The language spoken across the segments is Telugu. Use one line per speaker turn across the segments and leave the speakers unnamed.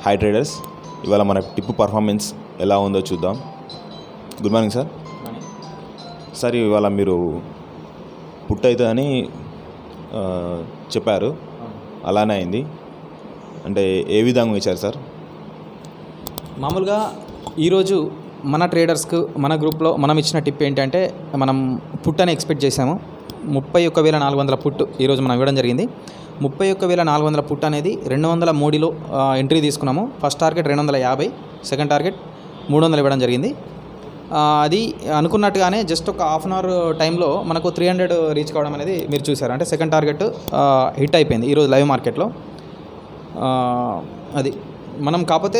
హాయ్ ట్రేడర్స్, ఇవాళ మన టిప్ పర్ఫార్మెన్స్ ఎలా ఉందో చూద్దాం. Good morning sir. సార్, ఇవాళ మీరు పుట్ అవుతుందని చెప్పారు, అలానే అయింది. అంటే ఏ విధంగా ఇచ్చారు సార్?
మామూలుగా ఈరోజు మన ట్రేడర్స్కు మన గ్రూప్లో మనం ఇచ్చిన టిప్ ఏంటంటే, మనం పుట్ అని ఎక్స్పెక్ట్ చేసాము. 31,400 పుట్ ఈరోజు మనం ఇవ్వడం జరిగింది. 31,400 పుట్ అనేది 203లో ఎంట్రీ తీసుకున్నాము. ఫస్ట్ టార్గెట్ 250, సెకండ్ టార్గెట్ 300 ఇవ్వడం జరిగింది. అది అనుకున్నట్టుగానే జస్ట్ ఒక హాఫ్ అన్ అవర్ టైంలో మనకు 300 రీచ్ కావడం అనేది మీరు చూసారు. అంటే సెకండ్ టార్గెట్ హిట్ అయిపోయింది ఈరోజు లైవ్ మార్కెట్లో. అది మనం కాకపోతే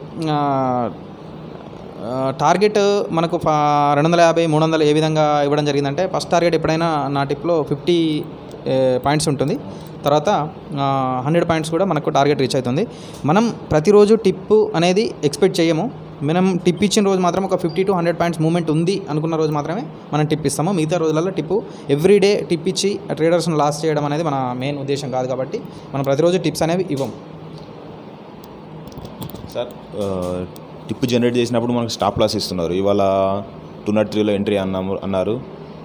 టార్గెట్ మనకు 250, 300 ఏ విధంగా ఇవ్వడం జరిగిందంటే, ఫస్ట్ టార్గెట్ ఎప్పుడైనా నా టిప్లో 50 పాయింట్స్ ఉంటుంది. తర్వాత 100 పాయింట్స్ కూడా మనకు టార్గెట్ రీచ్ అవుతుంది. మనం ప్రతిరోజు టిప్ అనేది ఎక్స్పెక్ట్ చేయము. మనం టిప్ ఇచ్చిన రోజు మాత్రం ఒక 50 to 100 పాయింట్స్ మూమెంట్ ఉంది అనుకున్న రోజు మాత్రమే మనం టిప్ ఇస్తాము. మిగతా రోజులలో టిప్ ఎవ్రీడే టిప్ ఇచ్చి ట్రేడర్స్ని లాస్ చేయడం అనేది మన మెయిన్ ఉద్దేశం కాదు. కాబట్టి మనం ప్రతిరోజు టిప్స్ అనేవి ఇవ్వం.
సార్, టిప్ జనరేట్ చేసినప్పుడు మనకు స్టాప్ లాస్ ఇస్తున్నారు. ఇవాళ 203లో ఎంట్రీ అన్నారు,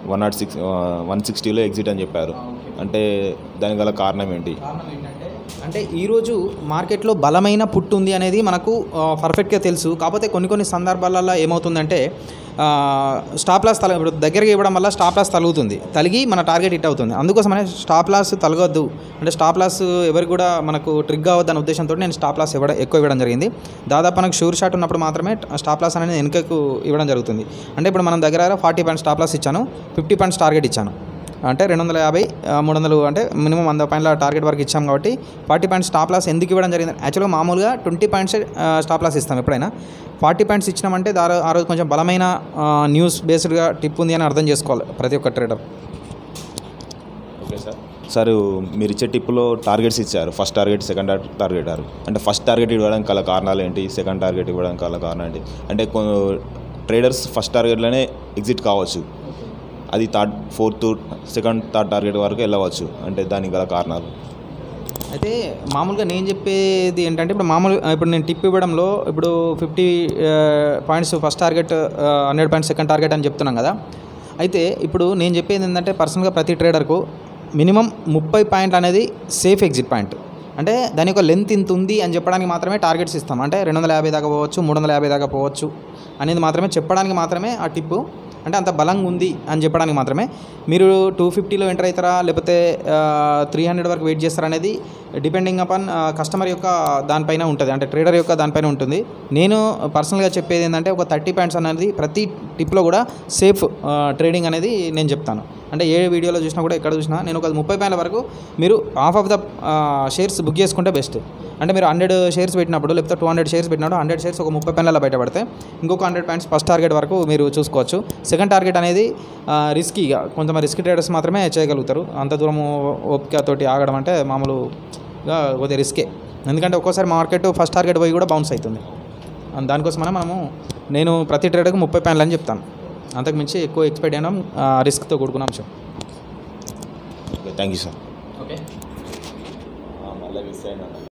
160లో ఎగ్జిట్ అని చెప్పారు. అంటే దానికి గల కారణం ఏంటి?
అంటే ఈరోజు మార్కెట్లో బలమైన పుట్ ఉంది అనేది మనకు పర్ఫెక్ట్గా తెలుసు. కాకపోతే కొన్ని సందర్భాలలో ఏమవుతుందంటే, స్టాప్ లాస్ ఇప్పుడు దగ్గరగా ఇవ్వడం వల్ల స్టాప్ లాస్ తలిగి మన టార్గెట్ హిట్ అవుతుంది. అందుకోసమనే స్టాప్ లాస్ తలగొద్దు, అంటే స్టాప్ లాస్ ఎవరికి కూడా మనకు ట్రిగ్ అవ్వద్దు అనే ఉద్దేశంతో నేను స్టాప్ లాస్ ఎక్కువ ఇవ్వడం జరిగింది. దాదాపు మనకు షూర్ షాట్ ఉన్నప్పుడు మాత్రమే స్టాప్ లాస్ అనేది వెనుకకు ఇవ్వడం జరుగుతుంది. అంటే ఇప్పుడు మనం దగ్గర 40 పాయింట్స్ స్టాప్ లాస్ ఇచ్చాను, 50 పాయింట్స్ టార్గెట్ ఇచ్చాను. అంటే 250, 300 అంటే మినిమం 100 పాయింట్ల టార్గెట్ వరకు ఇచ్చాం. కాబట్టి 40 పాయింట్స్ స్టాప్ లాస్ ఎందుకు ఇవ్వడం జరిగింది? యాక్చువల్గా మామూలుగా 20 పాయింట్స్ స్టాప్ లాస్ ఇస్తాం ఎప్పుడైనా. 40 పాయింట్స్ ఇచ్చినామంటే ఆ రోజు కొంచెం బలమైన న్యూస్ బేస్డ్గా టిప్ ఉంది అని అర్థం చేసుకోవాలి ప్రతి ఒక్క ట్రేడర్.
Okay sir. సార్, మీరు ఇచ్చే టిప్లో టార్గెట్స్ ఇచ్చారు, ఫస్ట్ టార్గెట్, సెకండ్ టార్గెట్. అంటే ఫస్ట్ టార్గెట్ ఇవ్వడానికి గల కారణాలు ఏంటి? సెకండ్ టార్గెట్ ఇవ్వడానికి గల కారణం ఏంటి? అంటే ట్రేడర్స్ ఫస్ట్ టార్గెట్లోనే ఎగ్జిట్ కావచ్చు, అది సెకండ్ థర్డ్ టార్గెట్ వరకు వెళ్ళవచ్చు. అంటే దానికి గల కారణాలు
అయితే మామూలుగా నేను చెప్పేది ఏంటంటే, ఇప్పుడు నేను టిప్ ఇవ్వడంలో ఇప్పుడు 50 points first target, 100 points second target అని చెప్తున్నాం కదా. అయితే ఇప్పుడు నేను చెప్పేది ఏంటంటే, పర్సనల్గా ప్రతి ట్రేడర్కు మినిమం 30 పాయింట్లు అనేది సేఫ్ ఎగ్జిట్ పాయింట్. అంటే దాని యొక్క లెంత్ ఇంత ఉంది అని చెప్పడానికి మాత్రమే టార్గెట్స్ ఇస్తాం. అంటే 250 దాకా పోవచ్చు, 350 దాకా పోవచ్చు అనేది మాత్రమే చెప్పడానికి మాత్రమే ఆ టిప్పు. అంటే అంత బలంగా ఉంది అని చెప్పడానికి మాత్రమే. మీరు 250లో ఎంటర్ అవుతారా లేకపోతే 300 వరకు వెయిట్ చేస్తారా అనేది డిపెండింగ్ అపాన్ కస్టమర్ యొక్క దానిపైన ఉంటుంది, అంటే ట్రేడర్ యొక్క దానిపైన ఉంటుంది. నేను పర్సనల్గా చెప్పేది ఏంటంటే, ఒక 30 పాయింట్స్ అనేది ప్రతి టిప్లో కూడా సేఫ్ ట్రేడింగ్ అనేది నేను చెప్తాను. అంటే ఏ వీడియోలో చూసినా కూడా ఎక్కడ చూసినా నేను ఒక 30 పాయింట్ల వరకు మీరు half of the shares book చేసుకుంటే బెస్ట్. అంటే మీరు 100 షేర్స్ పెట్టినప్పుడు లేకపోతే 200 షేర్స్ పెట్టినప్పుడు 100 షేర్స్ ఒక 30 పాయింట్లలో బయటపడితే ఇంకొక 100 పాయింట్స్ ఫస్ట్ టార్గెట్ వరకు మీరు చూసుకోవచ్చు. సెకండ్ టార్గెట్ అనేది రిస్కీగా, కొంతమంది రిస్కీ ట్రేడర్స్ మాత్రమే చేయగలుగుతారు. అంత దూరం ఓపికతోటి ఆగడం అంటే మామూలుగా కొద్దిగా రిస్కే. ఎందుకంటే ఒక్కోసారి మార్కెట్ ఫస్ట్ టార్గెట్ పోయి కూడా బౌన్స్ అవుతుంది. దానికోసమనే నేను ప్రతి ట్రేడర్కి 30 పాయింట్లు అని చెప్తాను. అంతకు మించి ఎక్కువ ఎక్స్పెక్ట్ చేయడం రిస్క్తో కూడుకున్న అంశం.
Okay, thank you sir.
Okay.